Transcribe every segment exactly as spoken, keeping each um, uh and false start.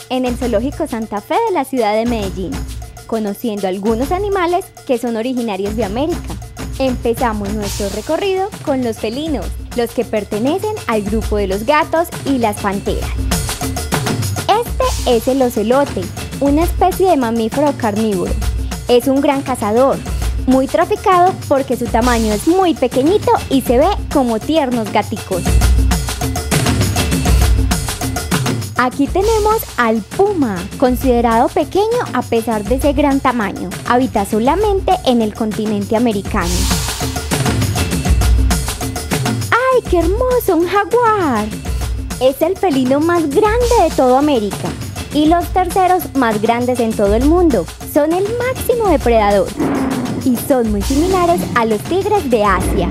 en el Zoológico Santa Fe de la ciudad de Medellín, conociendo algunos animales que son originarios de América. Empezamos nuestro recorrido con los felinos, los que pertenecen al grupo de los gatos y las panteras. Este es el ocelote, una especie de mamífero carnívoro. Es un gran cazador, muy traficado porque su tamaño es muy pequeñito y se ve como tiernos gaticos. Aquí tenemos al puma, considerado pequeño a pesar de ese gran tamaño. Habita solamente en el continente americano. ¡Ay, qué hermoso! ¡Un jaguar! Es el felino más grande de toda América y los terceros más grandes en todo el mundo. Son el máximo depredador y son muy similares a los tigres de Asia.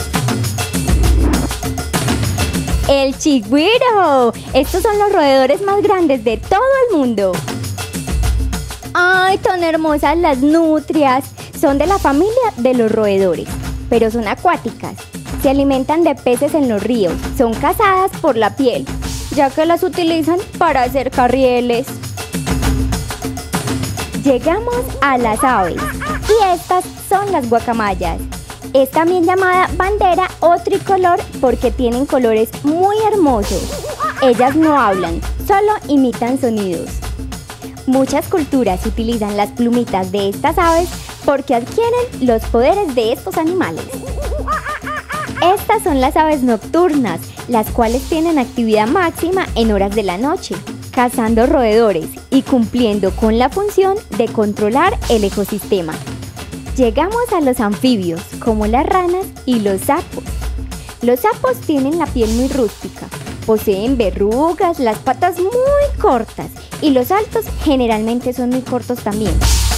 ¡El chigüiro! Estos son los roedores más grandes de todo el mundo. ¡Ay, tan hermosas las nutrias! Son de la familia de los roedores, pero son acuáticas. Se alimentan de peces en los ríos. Son cazadas por la piel, ya que las utilizan para hacer carrieles. Llegamos a las aves, y estas son las guacamayas. Es también llamada bandera o tricolor porque tienen colores muy hermosos. Ellas no hablan, solo imitan sonidos. Muchas culturas utilizan las plumitas de estas aves porque adquieren los poderes de estos animales. Estas son las aves nocturnas, las cuales tienen actividad máxima en horas de la noche, cazando roedores y cumpliendo con la función de controlar el ecosistema. Llegamos a los anfibios, como las ranas y los sapos. Los sapos tienen la piel muy rústica, poseen verrugas, las patas muy cortas y los saltos generalmente son muy cortos también.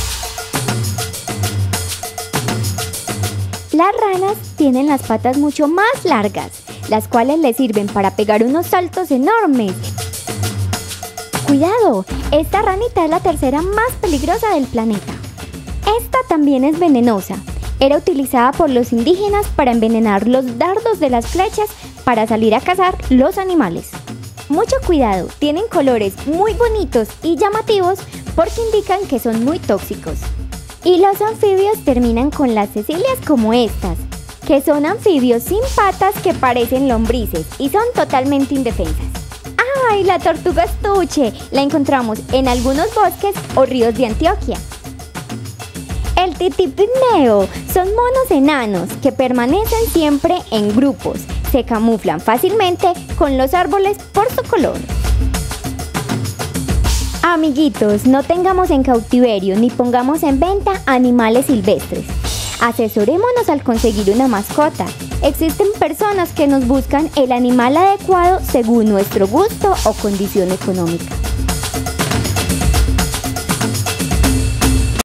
Las ranas tienen las patas mucho más largas, las cuales les sirven para pegar unos saltos enormes. ¡Cuidado! Esta ranita es la tercera más peligrosa del planeta. Esta también es venenosa. Era utilizada por los indígenas para envenenar los dardos de las flechas para salir a cazar los animales. Mucho cuidado, tienen colores muy bonitos y llamativos porque indican que son muy tóxicos. Y los anfibios terminan con las cecilias como estas, que son anfibios sin patas que parecen lombrices y son totalmente indefensas. ¡Ay, la tortuga estuche! La encontramos en algunos bosques o ríos de Antioquia. El titipigmeo son monos enanos que permanecen siempre en grupos. Se camuflan fácilmente con los árboles por su color. Amiguitos, no tengamos en cautiverio ni pongamos en venta animales silvestres. Asesorémonos al conseguir una mascota. Existen personas que nos buscan el animal adecuado según nuestro gusto o condición económica.